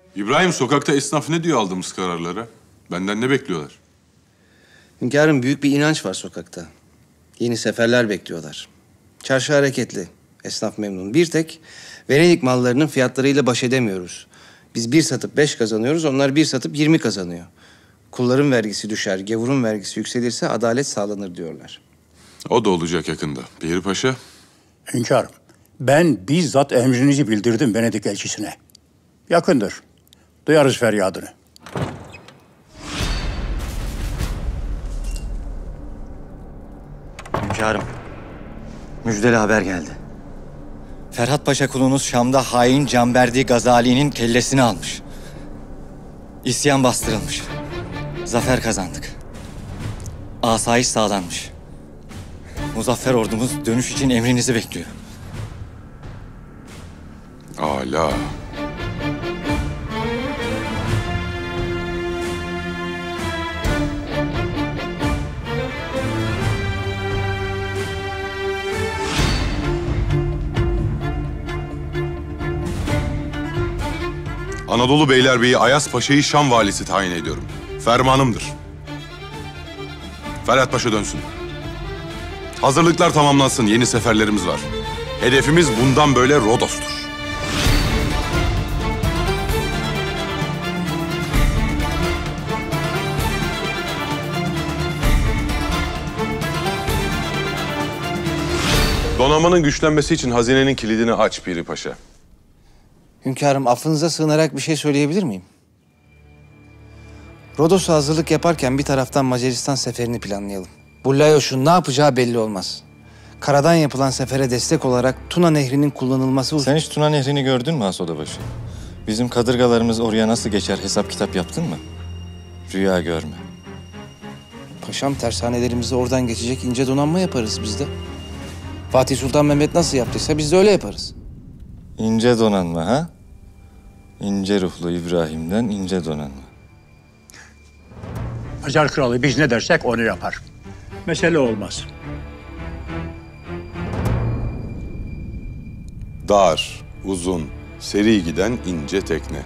İbrahim, sokakta esnaf ne diyor aldığımız kararlara? Benden ne bekliyorlar? Hünkârım, büyük bir inanç var sokakta. Yeni seferler bekliyorlar. Çarşı hareketli, esnaf memnun. Bir tek Venedik mallarının fiyatlarıyla baş edemiyoruz. Biz 1 satıp 5 kazanıyoruz, onlar 1 satıp 20 kazanıyor. Kulların vergisi düşer, gavurun vergisi yükselirse adalet sağlanır diyorlar. O da olacak yakında. Piri Paşa. Hünkârım, ben bizzat emrinizi bildirdim Venedik elçisine. Yakındır. Duyarız feryadını. Hünkârım, müjdeli haber geldi. Ferhat Paşa kulunuz Şam'da hain Canberdi Gazali'nin kellesini almış. İsyan bastırılmış. Zafer kazandık. Asayiş sağlanmış. Muzaffer ordumuz dönüş için emrinizi bekliyor. Âlâ. Anadolu Beylerbeyi Ayas Paşa'yı Şam valisi tayin ediyorum. Fermanımdır. Ferhat Paşa dönsün. Hazırlıklar tamamlansın. Yeni seferlerimiz var. Hedefimiz bundan böyle Rodos'tur. Donanmanın güçlenmesi için hazinenin kilidini aç Piri Paşa. Hünkârım, affınıza sığınarak bir şey söyleyebilir miyim? Rodos'a hazırlık yaparken bir taraftan Macaristan seferini planlayalım. Bu Layoş'un ne yapacağı belli olmaz. Karadan yapılan sefere destek olarak Tuna Nehri'nin kullanılması... Sen hiç Tuna Nehri'ni gördün mü Hasodabaşı? Bizim kadırgalarımız oraya nasıl geçer hesap kitap yaptın mı? Rüya görme. Paşam, tersanelerimizde oradan geçecek ince donanma yaparız biz de. Fatih Sultan Mehmet nasıl yaptıysa biz de öyle yaparız. İnce donanma ha? İnce ruhlu İbrahim'den ince donanma. Macar kralı biz ne dersek onu yapar. Mesele olmaz. Dar, uzun, seri giden ince tekne.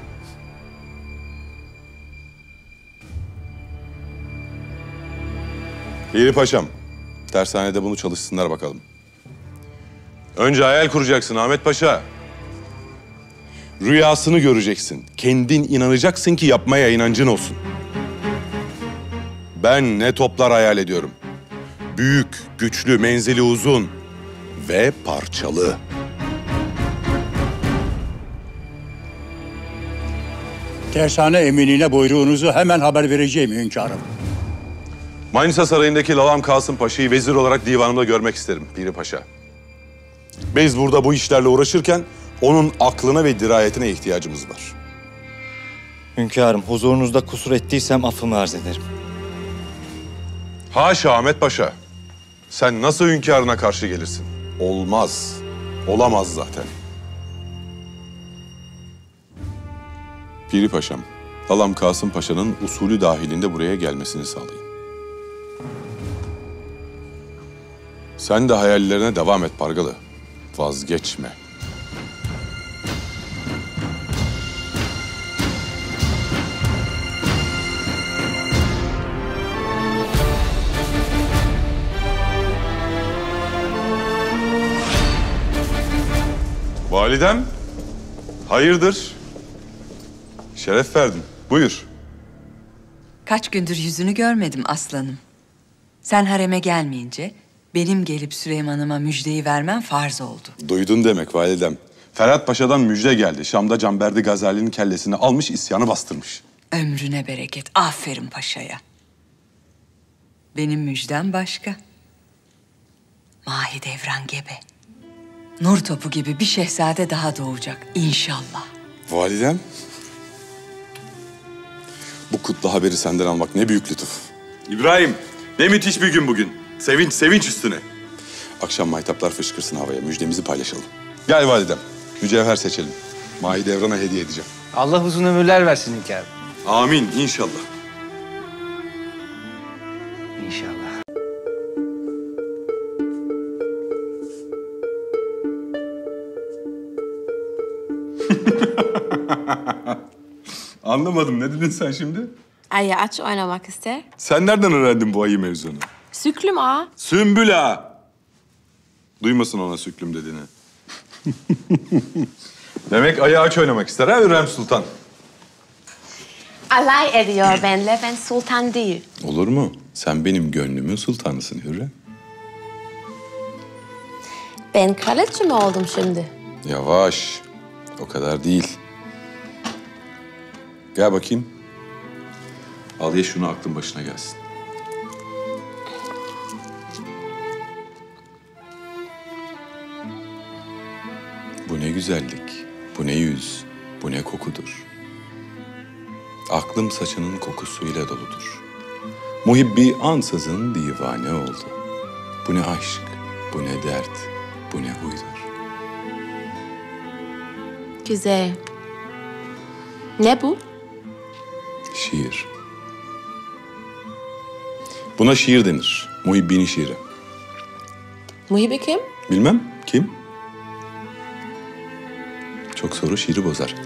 Piri Paşam, tersanede bunu çalışsınlar bakalım. Önce hayal kuracaksın Ahmet Paşa. Rüyasını göreceksin. Kendin inanacaksın ki yapmaya inancın olsun. Ben ne toplar hayal ediyorum. Büyük, güçlü, menzili uzun ve parçalı. Tersane eminine buyruğunuzu hemen haber vereceğim hünkârım. Manisa Sarayı'ndaki Lalam Kasım Paşa'yı vezir olarak divanımda görmek isterim Piri Paşa. Biz burada bu işlerle uğraşırken onun aklına ve dirayetine ihtiyacımız var. Hünkârım, huzurunuzda kusur ettiysem affımı arz ederim. Haşa Ahmet Paşa. Sen nasıl hünkârına karşı gelirsin? Olmaz. Olamaz zaten. Piri Paşam, Lalam Kasım Paşa'nın usulü dahilinde buraya gelmesini sağlayın. Sen de hayallerine devam et Pargalı. Vazgeçme. Validem, hayırdır? Şeref verdin. Buyur. Kaç gündür yüzünü görmedim aslanım. Sen hareme gelmeyince benim gelip Süleyman'ıma müjdeyi vermem farz oldu. Duydun demek validem. Ferhat Paşa'dan müjde geldi. Şam'da Canberdi Gazali'nin kellesini almış, isyanı bastırmış. Ömrüne bereket. Aferin paşaya. Benim müjdem başka. Mahidevran gebe. Nur topu gibi bir şehzade daha doğacak inşallah. Validem, bu kutlu haberi senden almak ne büyük lütuf. İbrahim, ne müthiş bir gün bugün. Sevinç, sevinç üstüne. Akşam maytaplar fışkırsın havaya, müjdemizi paylaşalım. Gel validem, mücevher seçelim. Mahidevran'a hediye edeceğim. Allah uzun ömürler versin hünkârım. Amin, inşallah. İnşallah. Anlamadım. Ne dedin sen şimdi? Ayı aç oynamak ister. Sen nereden öğrendin bu ayı mevzunu? Süklüm ağa. Sümbül ağa. Duymasın ona süklüm dediğini. Demek ayı aç oynamak ister ha Hürrem Sultan? Alay ediyor benimle. Ben sultan değil. Olur mu? Sen benim gönlümün sultanısın Hürrem. Ben kraliçe mi oldum şimdi? Yavaş. O kadar değil. Gel bakayım. Al ye şunu aklın başına gelsin. Bu ne güzellik, bu ne yüz, bu ne kokudur. Aklım saçının kokusuyla doludur. Muhibbi ansızın divane oldu. Bu ne aşk, bu ne dert, bu ne huydur. Güzel. Ne bu? Şiir. Buna şiir denir. Muhibbinin şiiri. Muhibi kim? Bilmem kim? Çok soru şiiri bozar.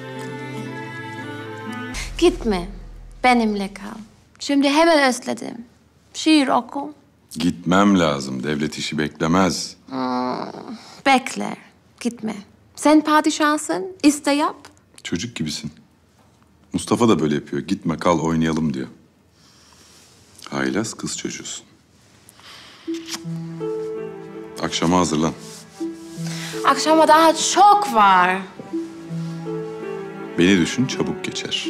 Gitme. Benimle kal. Şimdi hemen özledim. Şiir oku. Gitmem lazım. Devlet işi beklemez. Bekler. Gitme. Sen padişahsın. İste yap. Çocuk gibisin. Mustafa da böyle yapıyor. Gitme kal oynayalım diyor. Haylaz kız çocuğusun. Akşama hazırlan. Akşama daha çok var. Beni düşün çabuk geçer.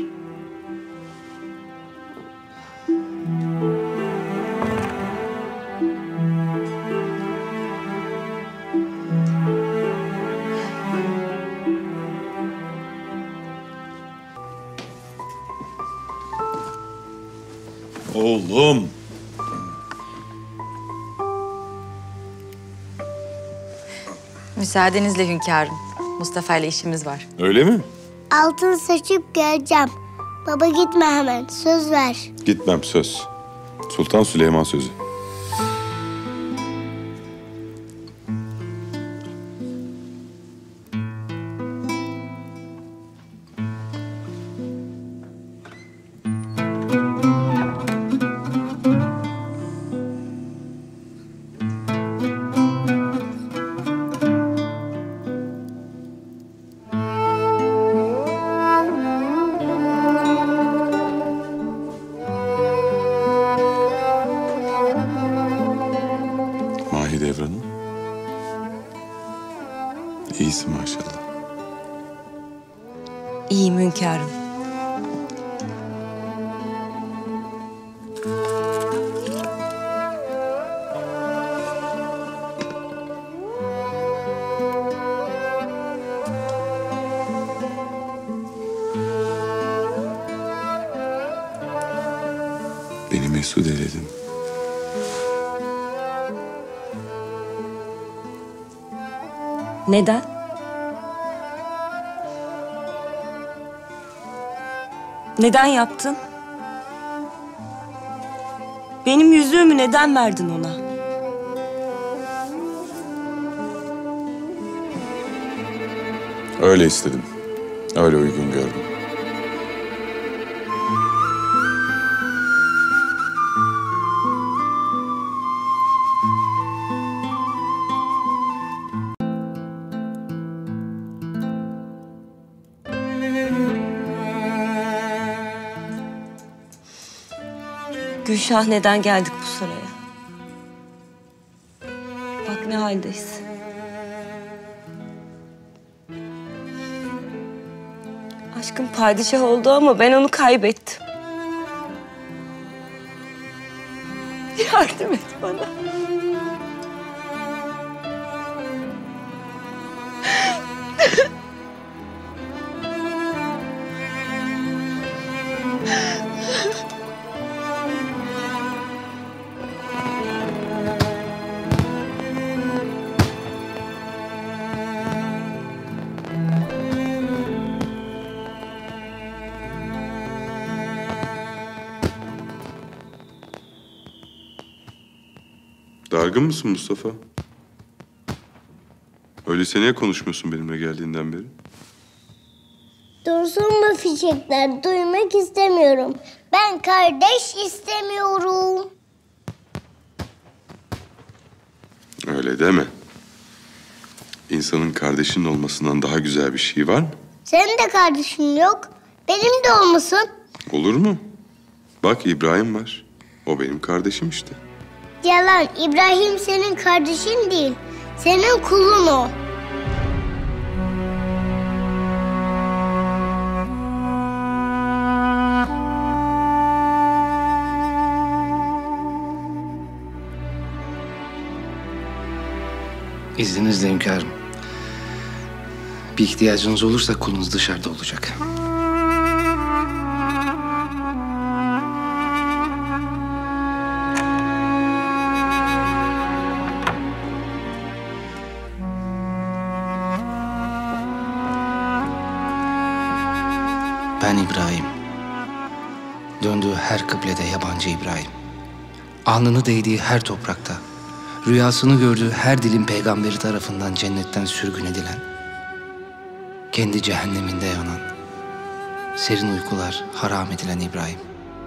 Oğlum. Müsaadenizle hünkârım. Mustafa ile işimiz var. Öyle mi? Altın seçip geleceğim. Baba gitme hemen. Söz ver. Gitmem söz. Sultan Süleyman sözü. Mahidevran'ım. İyisin maşallah. İyiyim hünkârım. Beni mesut eyledin. Neden? Neden yaptın? Benim yüzüğümü neden verdin ona? Öyle istedim. Öyle uygun gördüm. Gülşah neden geldik bu saraya? Bak ne haldeyiz. Aşkım padişah oldu ama ben onu kaybettim. Yardım et bana. Dargın mısın Mustafa? Öyleyse niye konuşmuyorsun benimle geldiğinden beri? Dursun mu fişekler? Duymak istemiyorum. Ben kardeş istemiyorum. Öyle deme. İnsanın kardeşinin olmasından daha güzel bir şey var mı? Senin de kardeşin yok. Benim de olmasın. Olur mu? Bak İbrahim var. O benim kardeşim işte. Yalan. İbrahim senin kardeşin değil. Senin kulun o. İzninizle hünkârım. Bir ihtiyacınız olursa kulunuz dışarıda olacak. Ben İbrahim. Döndüğü her kıblede yabancı İbrahim. Alnını değdiği her toprakta, rüyasını gördüğü her dilin peygamberi tarafından cennetten sürgün edilen, kendi cehenneminde yanan, serin uykular haram edilen İbrahim.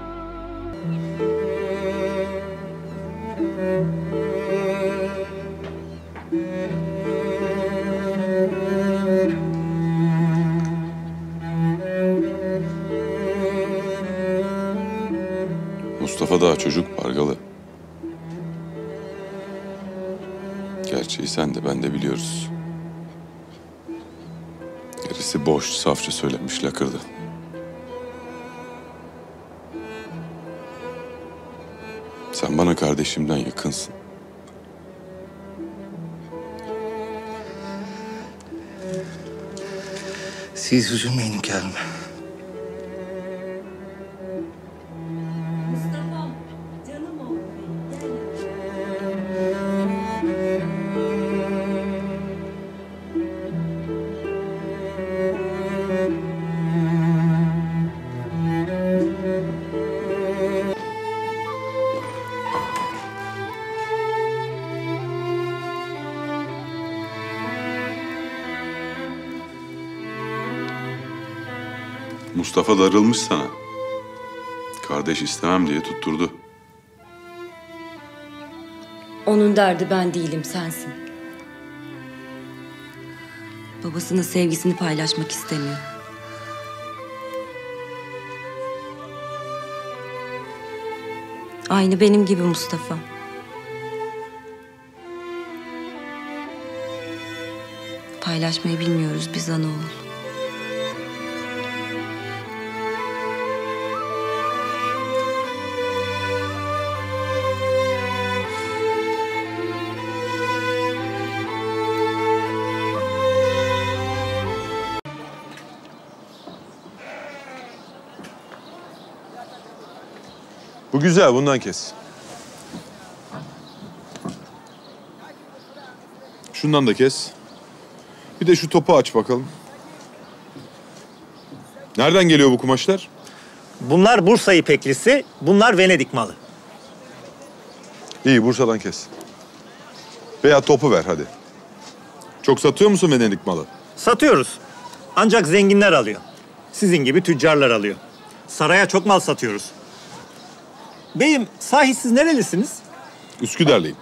Mustafa daha çocuk Pargalı. Gerçeği sen de ben de biliyoruz. Gerisi boş, safça söylenmiş lakırdı. Sen bana kardeşimden yakınsın. Siz üzülmeyin hünkârım. Mustafa darılmış sana. Kardeş istemem diye tutturdu. Onun derdi ben değilim, sensin. Babasının sevgisini paylaşmak istemiyor. Aynı benim gibi Mustafa. Paylaşmayı bilmiyoruz biz ana oğul. Bu güzel, bundan kes. Şundan da kes. Bir de şu topu aç bakalım. Nereden geliyor bu kumaşlar? Bunlar Bursa ipeklisi, bunlar Venedik malı. İyi, Bursa'dan kes. Veya topu ver hadi. Çok satıyor musun Venedik malı? Satıyoruz. Ancak zenginler alıyor. Sizin gibi tüccarlar alıyor. Saraya çok mal satıyoruz. Beyim, sahi siz nerelisiniz? Üsküdar'lıyım.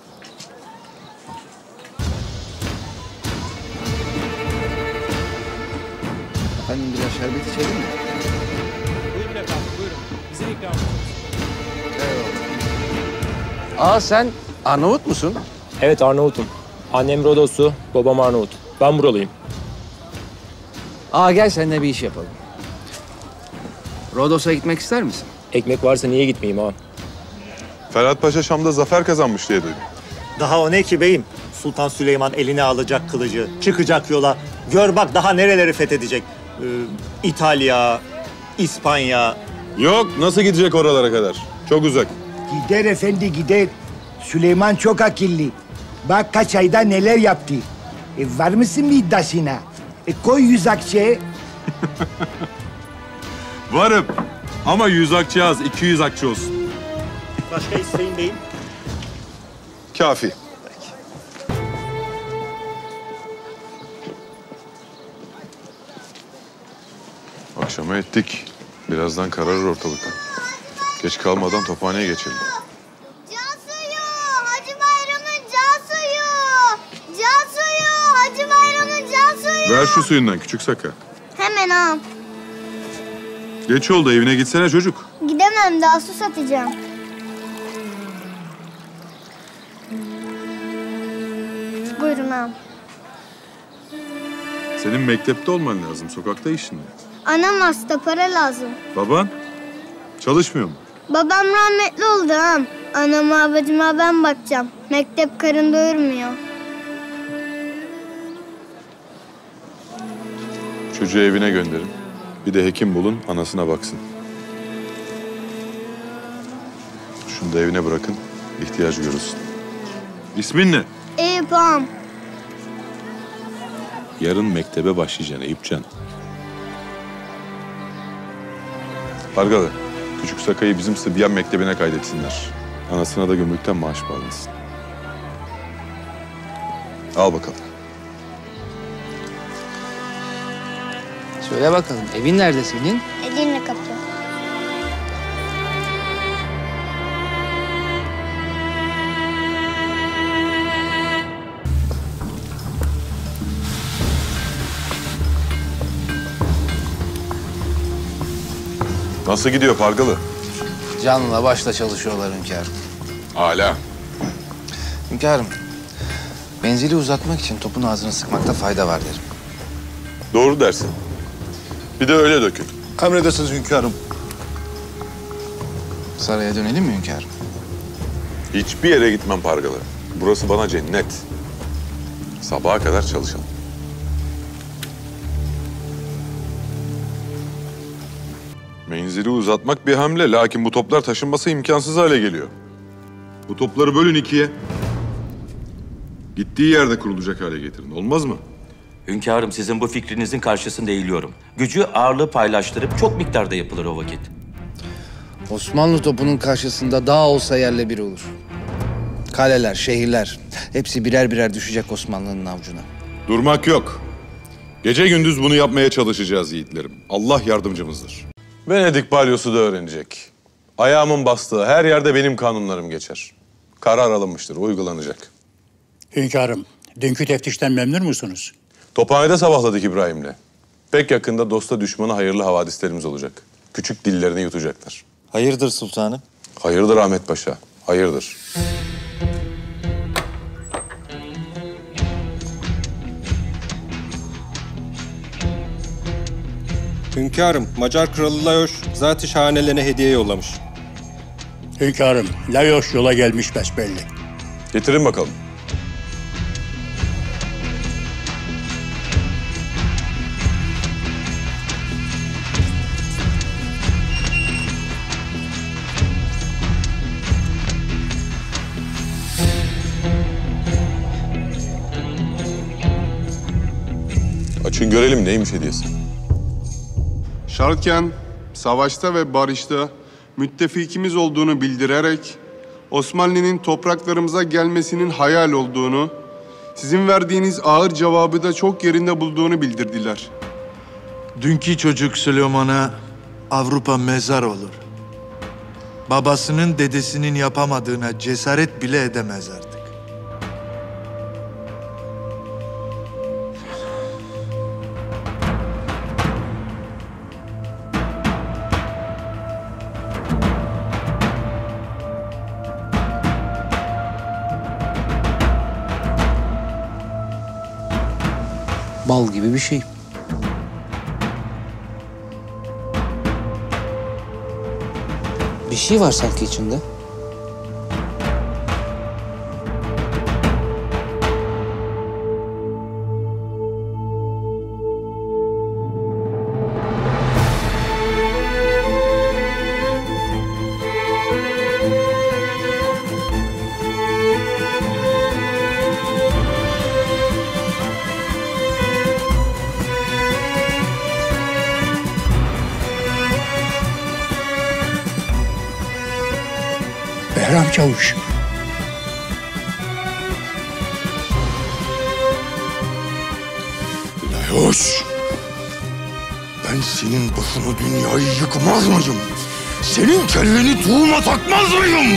Efendim biraz şerbet içelim mi? Buyurun efendim, buyurun. Bizim ikramımız. Aa sen Arnavut musun? Evet, Arnavut'um. Annem Rodoslu, babam Arnavut. Ben buralıyım. Aa gel seninle bir iş yapalım. Rodos'a gitmek ister misin? Ekmek varsa niye gitmeyeyim ağam? Ferhat Paşa Şam'da zafer kazanmış diye duydum. Daha o ne ki beyim? Sultan Süleyman eline alacak kılıcı, çıkacak yola. Gör bak daha nereleri fethedecek. İtalya, İspanya. Yok, nasıl gidecek oralara kadar? Çok uzak. Gider efendi gider. Süleyman çok akıllı. Bak kaç ayda neler yaptı. Var mısın bir iddiasına? Koy 100 akçe. Varım. Ama 100 akçe az, 200 akçe olsun. Başka isteyin beyim. Kafi. Ama ettik. Birazdan kararır ortalık. Geç kalmadan tophaneye geçelim. Can suyu! Hacı Bayram'ın can suyu! Can suyu! Hacı Bayram'ın can suyu! Ver şu suyundan küçük Saka. Hemen ağam. Geç oldu, evine gitsene çocuk. Gidemem, daha su satacağım. Buyurun ağam. Senin mektepte olman lazım, sokakta işin ne? Anam hasta, para lazım. Baban? Çalışmıyor mu? Babam rahmetli oldu ağam. Anama babacıma ben bakacağım. Mektep karın doyurmuyor. Çocuğu evine gönderin. Bir de hekim bulun, anasına baksın. Şunu da evine bırakın, ihtiyaç görürsün. İsmin ne? Eyüp ağam. Yarın mektebe başlayacaksın Eyüpcan. Pargalı, küçük Saka'yı bizim Sıbyan Mektebi'ne kaydetsinler. Anasına da gümrükten maaş bağlasın. Al bakalım. Söyle bakalım, evin nerede senin? Edirne kapı. Nasıl gidiyor Pargalı? Canla başla çalışıyorlar hünkârım. Âlâ. Hünkârım, menzili uzatmak için topun ağzını sıkmakta fayda var derim. Doğru dersin. Bir de öyle dökün. Emredersiniz hünkârım. Saraya dönelim mi hünkârım? Hiçbir yere gitmem Pargalı. Burası bana cennet. Sabaha kadar çalışalım. Menzili uzatmak bir hamle. Lakin bu toplar taşınması imkansız hale geliyor. Bu topları bölün ikiye. Gittiği yerde kurulacak hale getirin. Olmaz mı? Hünkârım, sizin bu fikrinizin karşısında eğiliyorum. Gücü ağırlığı paylaştırıp çok miktarda yapılır o vakit. Osmanlı topunun karşısında dağ olsa yerle bir olur. Kaleler, şehirler hepsi birer birer düşecek Osmanlı'nın avucuna. Durmak yok. Gece gündüz bunu yapmaya çalışacağız yiğitlerim. Allah yardımcımızdır. Venedik balyosu da öğrenecek. Ayağımın bastığı her yerde benim kanunlarım geçer. Karar alınmıştır, uygulanacak. Hünkârım, dünkü teftişten memnun musunuz? Tophanede sabahladık İbrahim'le. Pek yakında dosta düşmana hayırlı havadislerimiz olacak. Küçük dillerini yutacaklar. Hayırdır sultanım? Hayırdır Ahmet Paşa, hayırdır. Hünkârım, Macar Kralı Lajos zat-ı şahanelerine hediye yollamış. Hünkârım, Lajos yola gelmiş besbelli. Getirin bakalım. Açın görelim neymiş hediyesi. Şartken savaşta ve barışta müttefikimiz olduğunu bildirerek Osmanlı'nın topraklarımıza gelmesinin hayal olduğunu, sizin verdiğiniz ağır cevabı da çok yerinde bulduğunu bildirdiler. Dünkü çocuk Süleyman'a Avrupa mezar olur. Babasının dedesinin yapamadığına cesaret bile edemez artık. Bal gibi bir şey. Bir şey var sanki içinde. Behram Çavuş. Lajos, Ben senin başına dünyayı yıkmaz mıyım? Senin kelleni tuğuma takmaz mıyım?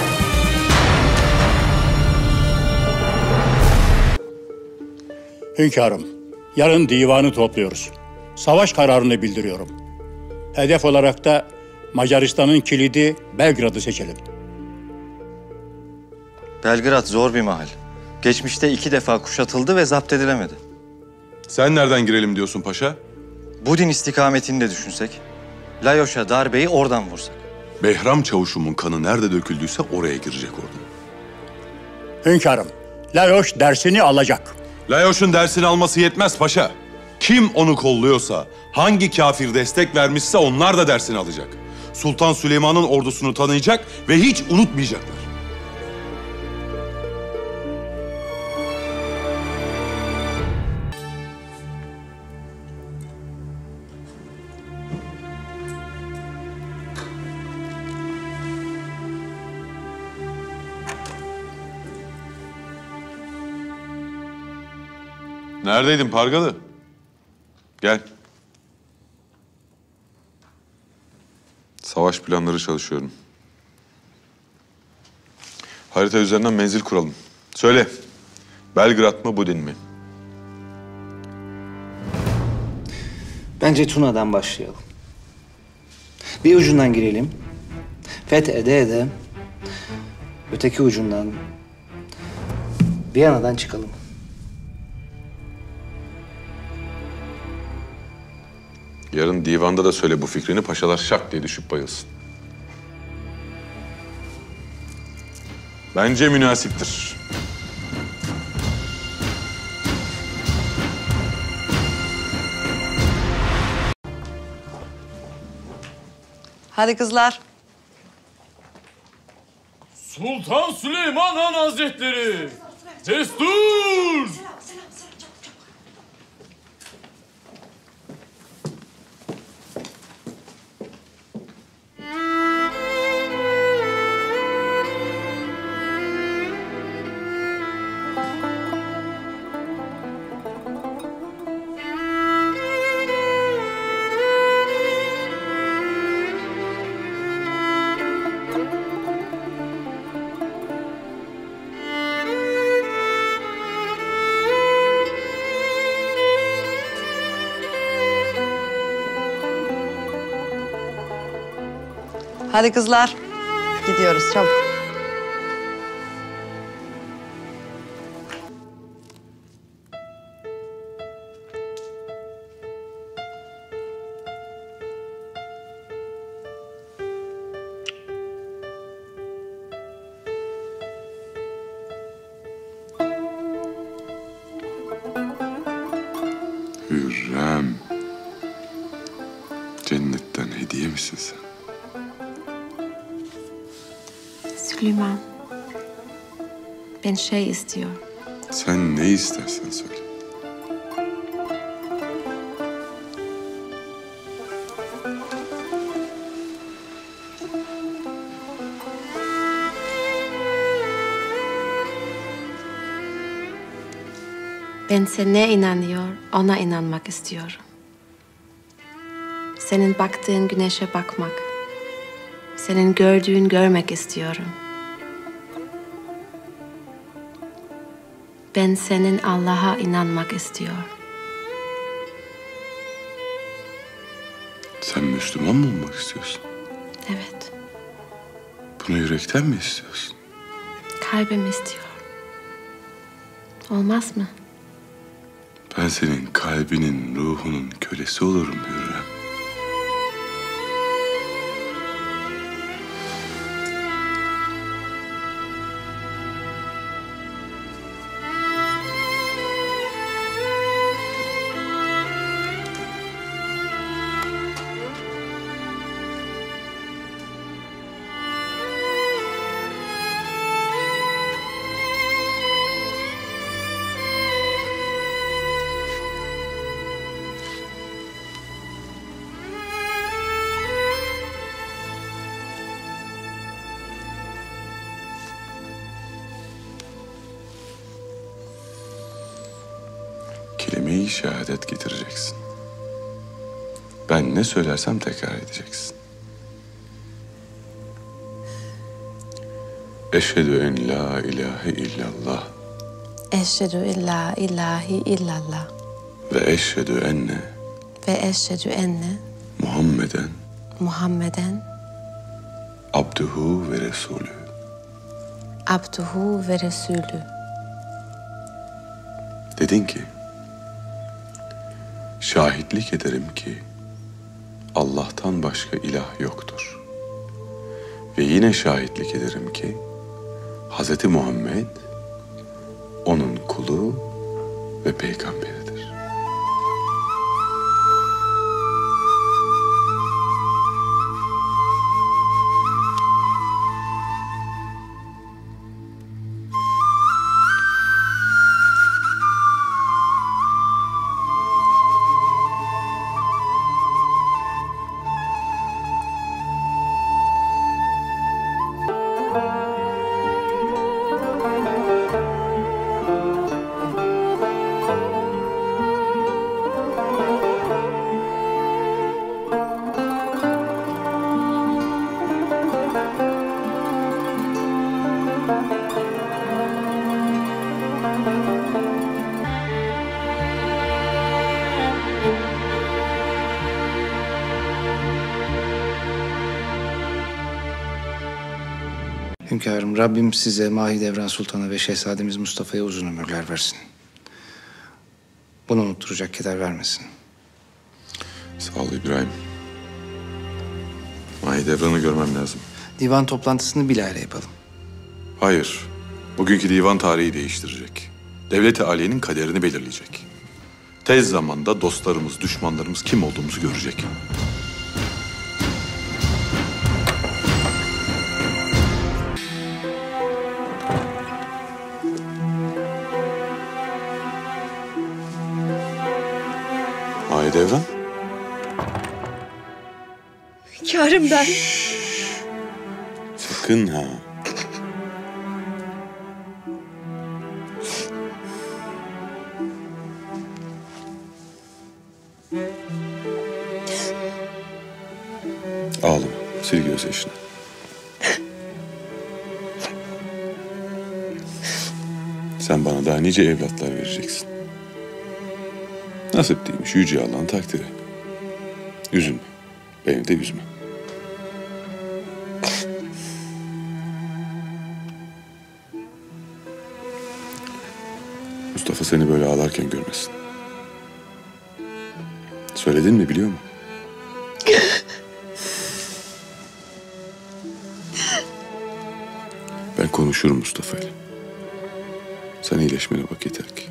Hünkârım, yarın divanı topluyoruz. Savaş kararını bildiriyorum. Hedef olarak da Macaristan'ın kilidi Belgrad'ı seçelim. Belgrad zor bir mahal. Geçmişte 2 defa kuşatıldı ve zapt edilemedi. Sen nereden girelim diyorsun paşa? Budin istikametini de düşünsek. Layoş'a darbeyi oradan vursak. Behram Çavuşum'un kanı nerede döküldüyse oraya girecek ordum. Hünkârım, Layoş dersini alacak. Layoş'un dersini alması yetmez paşa. Kim onu kolluyorsa, hangi kafir destek vermişse onlar da dersini alacak. Sultan Süleyman'ın ordusunu tanıyacak ve hiç unutmayacaklar. Neredeydin Pargalı? Gel. Savaş planları çalışıyorum. Harita üzerinden menzil kuralım. Söyle, Belgrad mı, Budin mi? Bence Tuna'dan başlayalım. Bir ucundan girelim. Fethede öteki ucundan Viyana'dan çıkalım. Yarın divanda da söyle bu fikrini, paşalar şak diye düşüp bayılsın. Bence münasiptir. Hadi kızlar. Sultan Süleyman Han Hazretleri! Destur! Hadi kızlar. Gidiyoruz çabuk. Hürrem. Cennetten hediye misin sen? Süleyman, ben şey istiyor. Sen ne istersen söyle. Ben sana inanıyor, ona inanmak istiyorum. Senin baktığın güneşe bakmak, senin gördüğün görmek istiyorum. Ben senin Allah'a inanmak istiyorum. Sen Müslüman mı olmak istiyorsun? Evet, Bunu yürekten mi istiyorsun? kalbim istiyor. Olmaz mı? Ben senin kalbinin, ruhunun kölesi olurum Hürrem. Kelime-i şehadet getireceksin. Ben ne söylersem tekrar edeceksin. Eşhedü en la ilahe illallah Eşhedü en la ilahe illallah ve eşhedü enne Muhammeden abduhu ve resulü. Dedin ki, şahitlik ederim ki Allah'tan başka ilah yoktur. Ve yine şahitlik ederim ki Hazreti Muhammed onun kulu ve peygamberidir. Hünkârım, Rabbim size Mahidevran Sultan'a ve Şehzademiz Mustafa'ya uzun ömürler versin. Bunu unutturacak keder vermesin. Sağ ol İbrahim. Mahidevran'ı görmem lazım. Divan toplantısını bilahare yapalım. Hayır. Bugünkü divan tarihi değiştirecek. Devlet-i Aliye'nin kaderini belirleyecek. Tez zamanda dostlarımız, düşmanlarımız kim olduğumuzu görecek. Mahidevran? Hünkârım ben. Sakın ha. Ağlama. Sil gözyaşını. Sen bana daha nice evlatlar vereceksin. Nasip değilmiş Yüce Allah'ın takdiri. Üzülme. Beni de üzme. Mustafa seni böyle ağlarken görmesin. Söyledin mi biliyor mu? Ben konuşurum Mustafa ile. Sen iyileşmene bak yeter ki.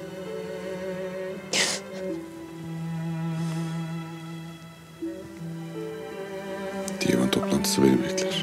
Divan toplantısı beni bekler.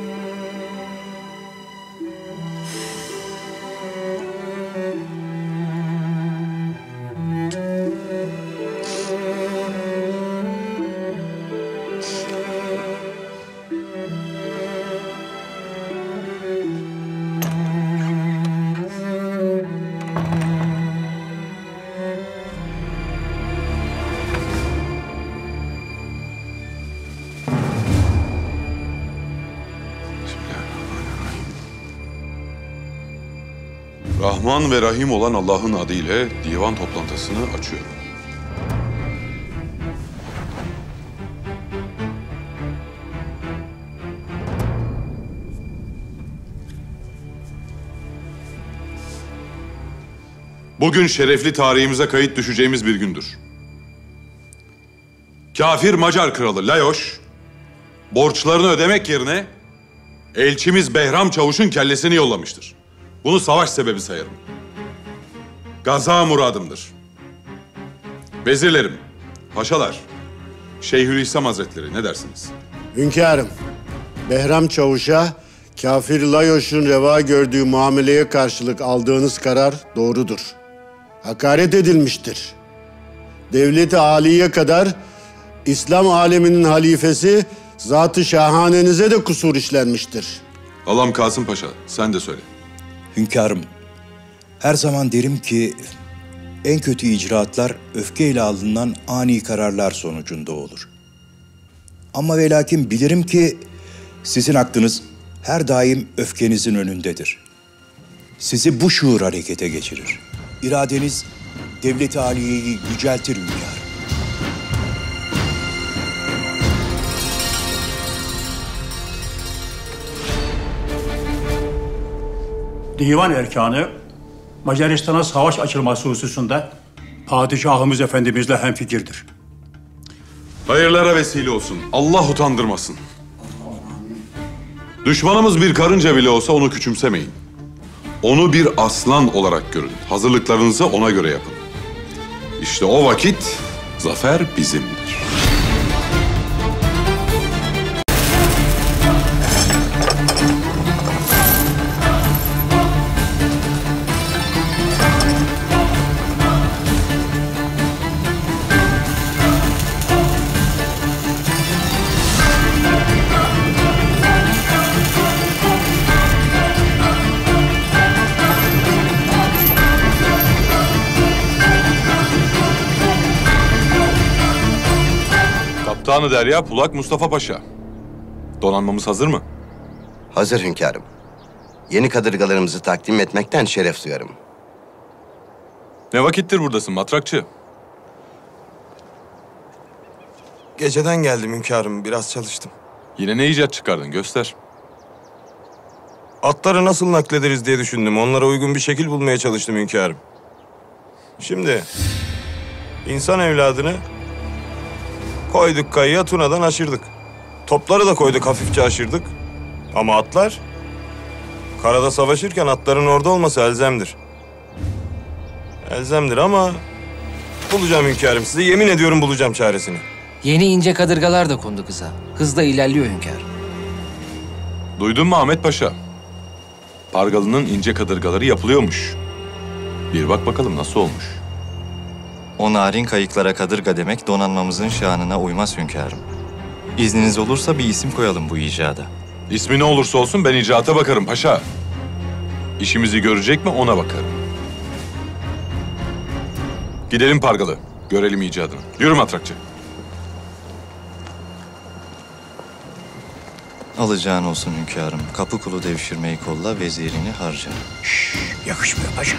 Rahman ve Rahim olan Allah'ın adıyla divan toplantısını açıyorum. Bugün şerefli tarihimize kayıt düşeceğimiz bir gündür. Kafir Macar kralı Lajos, borçlarını ödemek yerine elçimiz Behram Çavuş'un kellesini yollamıştır. Bunu savaş sebebi sayarım. Gaza muradımdır. Vezirlerim, paşalar, Şeyhülislam Hazretleri ne dersiniz? Hünkârım, Behram Çavuş'a kafir Lajos'un reva gördüğü muameleye karşılık aldığınız karar doğrudur. Hakaret edilmiştir. Devlet-i âliye kadar İslam aleminin halifesi Zat-ı Şahanenize de kusur işlenmiştir. Allah'ım Kasım Paşa, sen de söyle. Hünkârım, her zaman derim ki En kötü icraatlar öfkeyle alınan ani kararlar sonucunda olur. Ama ve lakin bilirim ki sizin aklınız her daim öfkenizin önündedir. Sizi bu şuur harekete geçirir. İradeniz devlet-i aliyeyi yüceltir hünkârım. Divan erkanı Macaristan'a savaş açılması hususunda Padişahımız Efendimizle hemfikirdir. Hayırlara vesile olsun. Allah utandırmasın. Düşmanımız bir karınca bile olsa onu küçümsemeyin. Onu bir aslan olarak görün. Hazırlıklarınızı ona göre yapın. İşte o vakit zafer bizimdir. Kaptanı Derya Pulak Mustafa Paşa. Donanmamız hazır mı? Hazır hünkârım. Yeni kadırgalarımızı takdim etmekten şeref duyarım. Ne vakittir buradasın matrakçı? Geceden geldim hünkârım, biraz çalıştım. Yine ne icat çıkardın, göster. Atları nasıl naklederiz diye düşündüm. Onlara uygun bir şekil bulmaya çalıştım hünkârım. Şimdi insan evladını koyduk kayıya, Tuna'dan aşırdık. Topları da koyduk, hafifçe aşırdık. Ama atlar, karada savaşırken atların orada olması elzemdir. Elzemdir ama bulacağım hünkârım. Size yemin ediyorum bulacağım çaresini. Yeni ince kadırgalar da kondu kıza. Hızla ilerliyor hünkârım. Duydun mu Ahmet Paşa? Pargalı'nın ince kadırgaları yapılıyormuş. Bir bak bakalım nasıl olmuş. O narin kayıklara kadırga demek donanmamızın şanına uymaz hünkârım. İzniniz olursa bir isim koyalım bu icada. İsmi ne olursa olsun ben icraata bakarım paşa. İşimizi görecek mi ona bakarım. Gidelim Pargalı, görelim icadını. Yürü matrakçı. Alacağın olsun hünkârım. Kapı kulu devşirmeyi kolla, vezirini harca. Yakışmıyor paşa.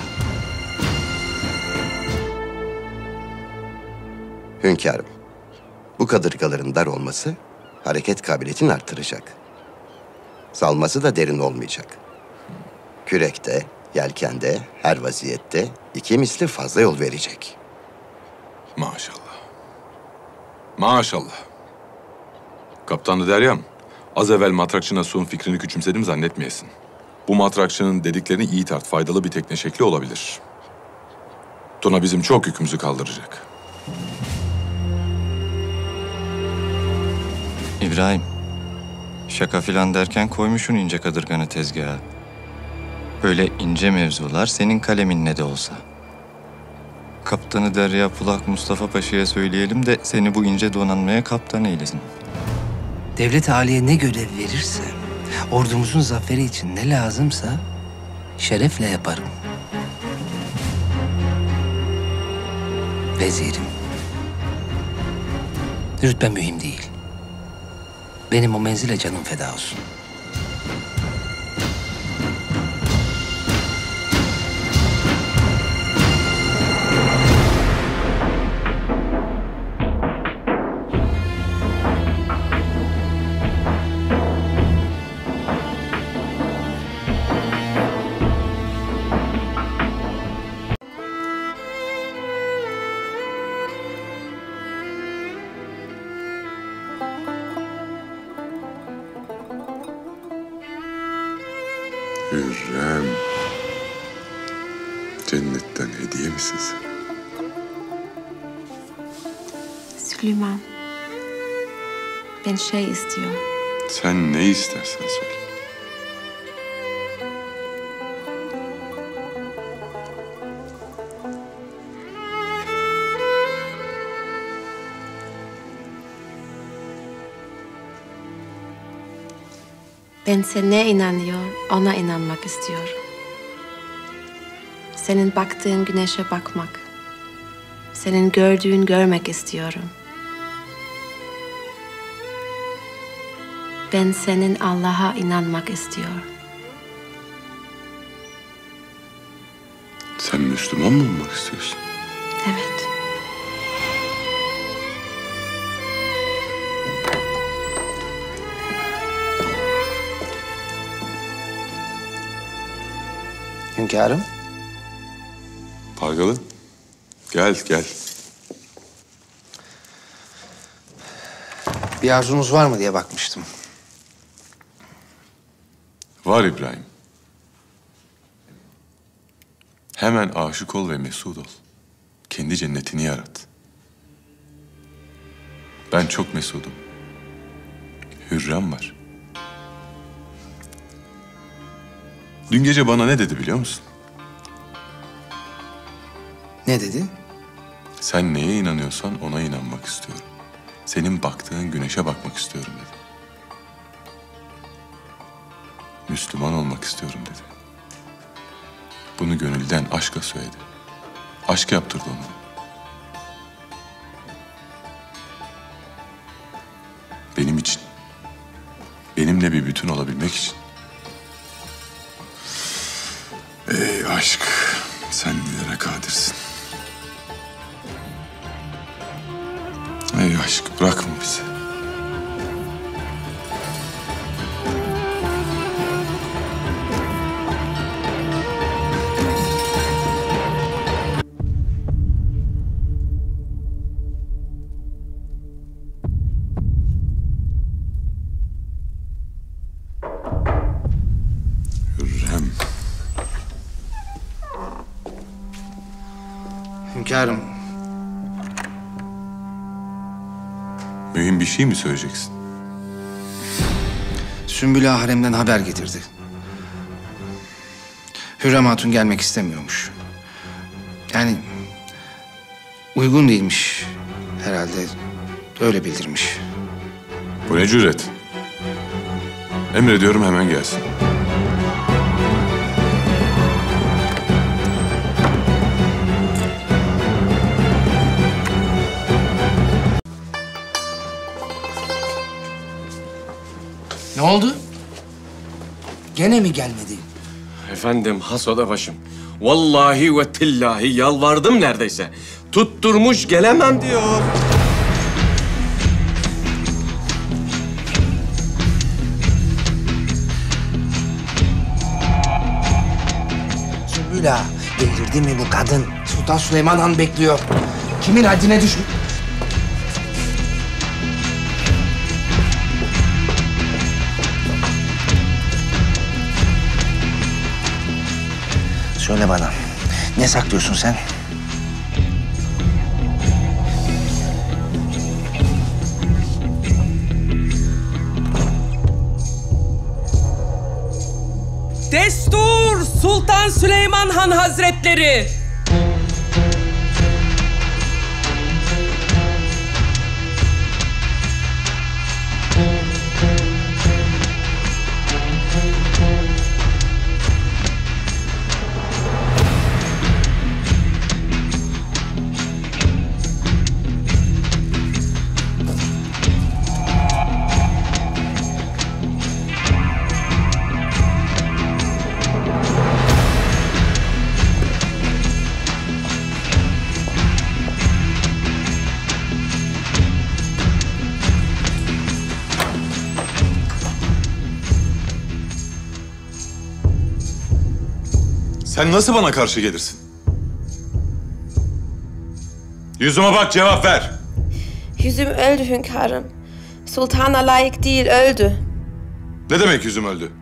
Hünkârım, bu kadırgaların dar olması hareket kabiliyetini artıracak. Salması da derin olmayacak. Kürekte, yelkende, her vaziyette 2 misli fazla yol verecek. Maşallah. Maşallah. Kaptanı Deryam, az evvel matrakçı Nasuh'un fikrini küçümsedim zannetmeyesin. Bu matrakçının dediklerini iyi tart, faydalı bir tekne şekli olabilir. Tuna bizim çok yükümüzü kaldıracak. İbrahim, şaka filan derken koymuşsun ince kadırganı tezgaha. Böyle ince mevzular senin kaleminle de olsa. Kaptanı Derya Pulak Mustafa Paşa'ya söyleyelim de seni bu ince donanmaya kaptan eylesin. Devlet-i Aliye ne görev verirse, ordumuzun zaferi için ne lazımsa şerefle yaparım. Vezirim, rütbe mühim değil. Benim o menzile canım feda olsun. Hürrem. Cennetten hediye misin sen? Süleyman. Ben şey istiyorum. Sen ne istersen söyle. Ben sana inanıyor, ona inanmak istiyorum. Senin baktığın güneşe bakmak, Senin gördüğün görmek istiyorum. Ben senin Allah'a inanmak istiyorum. Sen Müslüman mı olmak istiyorsun? Evet. Hünkârım. Pargalı. Gel, gel. Bir arzunuz var mı diye bakmıştım. Var İbrahim. Hemen aşık ol ve mesut ol. Kendi cennetini yarat. Ben çok mesudum. Hürrem var. Dün gece bana ne dedi biliyor musun? Ne dedi? Sen neye inanıyorsan ona inanmak istiyorum. Senin baktığın güneşe bakmak istiyorum dedi. Müslüman olmak istiyorum dedi. Bunu gönülden aşkla söyledi. Aşk yaptırdı onu. Benim için. Benimle bir bütün olabilmek için. Ey aşk, sen nelere kadirsin. Ey aşk, bırakma bizi. Hürrem. Hünkârım. Mühim bir şey mi söyleyeceksin? Sümbül Ağa haremden haber getirdi. Hürrem Hatun gelmek istemiyormuş. Yani uygun değilmiş herhalde. Öyle bildirmiş. Bu ne cüret? Emrediyorum hemen gelsin. Ne oldu? Gene mi gelmedi? Efendim hasoda başım. Vallahi ve tillahi yalvardım neredeyse. Tutturmuş gelemem diyor. Sümbül Ağa delirdi mi bu kadın? Sultan Süleyman Han bekliyor. Kimin haddine düşmüş? Söyle bana, ne saklıyorsun sen? Destur Sultan Süleyman Han Hazretleri! Sen nasıl bana karşı gelirsin? Yüzüme bak, cevap ver. Yüzüm öldü hünkârım. Sultana layık değil, öldü. Ne demek yüzüm öldü?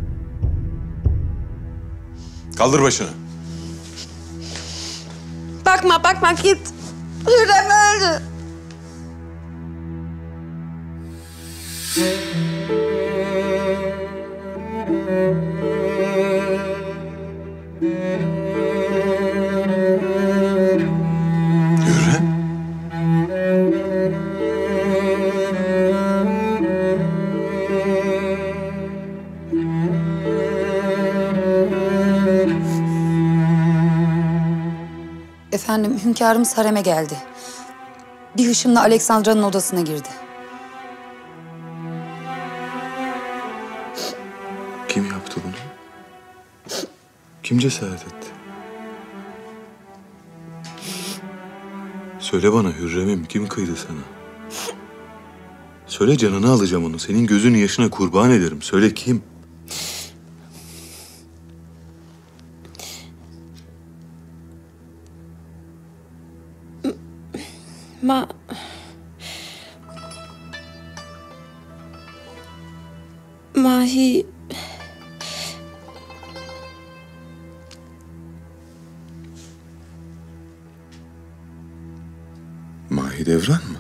Kaldır başını. Bakma, bakma, git. Hürrem öldü. Efendim, hünkârımız hareme geldi. Bir hışımla Aleksandra'nın odasına girdi. Kim yaptı bunu? Kim cesaret etti? Söyle bana Hürrem'im, kim kıydı sana? Söyle, canını alacağım onu. Senin gözünün yaşına kurban ederim. Söyle kim? Mahi... Mahidevran mı?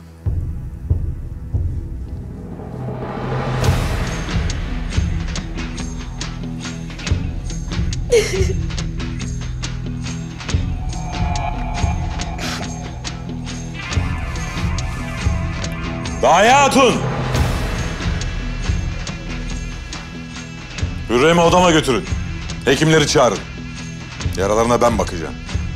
Daye Hatun! Hürrem'i odama götürün. Hekimleri çağırın. Yaralarına ben bakacağım.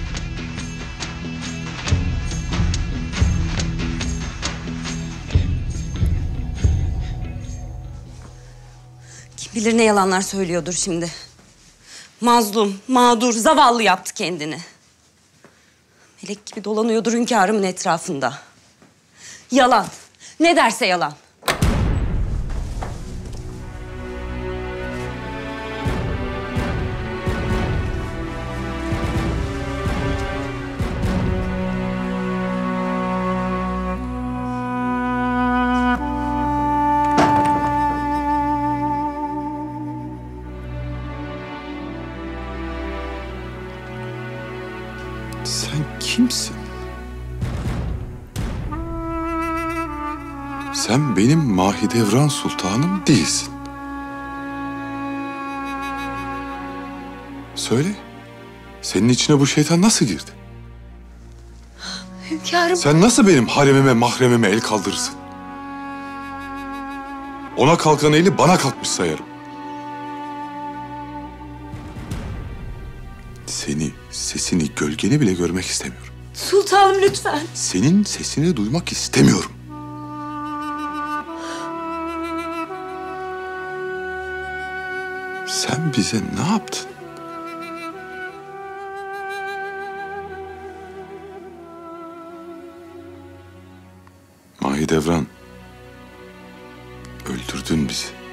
Kim bilir ne yalanlar söylüyordur şimdi. Mazlum, mağdur, zavallı yaptı kendini. Melek gibi dolanıyordur hünkârımın etrafında. Yalan. Ne derse yalan. Sen kimsin? Sen benim Mahidevran Sultanım değilsin. Söyle, senin içine bu şeytan nasıl girdi? Hünkârım... Sen nasıl benim haremime, mahremime el kaldırırsın? Ona kalkan eli bana kalkmış sayarım. Seni, sesini, gölgeni bile görmek istemiyorum. Sultanım lütfen. Senin sesini duymak istemiyorum. Sen bize ne yaptın? Mahidevran, öldürdün bizi.